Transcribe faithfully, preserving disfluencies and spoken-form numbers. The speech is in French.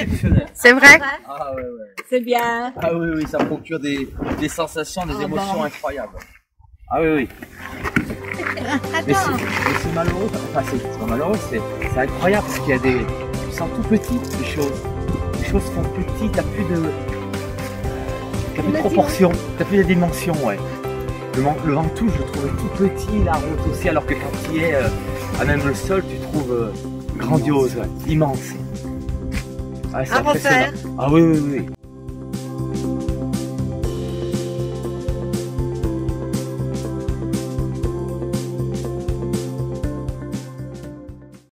exceptionnel. C'est vrai? Ah ouais, ouais. C'est bien. Ah oui, oui, ça procure des, des sensations, des Ah émotions bon. incroyables. Ah oui, oui. Mais c'est mais c'est malheureux, enfin c'est c'est pas malheureux, c'est c'est incroyable parce qu'il y a des... Tu sens tout petit, les choses. Les choses sont petites, t'as plus de... T'as plus de proportions, t'as plus de dimensions, ouais. Le, vent- le Ventoux, je le trouvais tout petit, la route aussi, alors que quand tu y es, euh, à même le sol, tu trouves euh, grandiose, ouais, immense. Ouais, c'est À impressionnant. refaire. Ah oui, oui, oui.